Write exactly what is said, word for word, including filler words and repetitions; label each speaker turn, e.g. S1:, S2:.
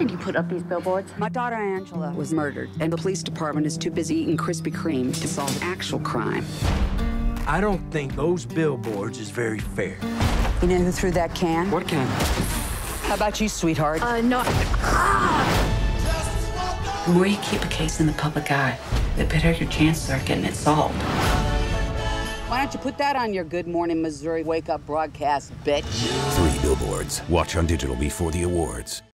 S1: did you put up these billboards?
S2: My daughter Angela was murdered, and the police department is too busy eating Krispy Kreme to solve actual crime.
S3: I don't think those billboards is very fair.
S2: You know who threw that can?
S3: What can?
S2: How about you, sweetheart?
S1: Uh, no.
S4: The more you keep a case in the public eye, the better your chances are getting it solved.
S2: Why don't you put that on your Good Morning Missouri wake-up broadcast, bitch?
S5: Three Billboards. Watch on digital before the awards.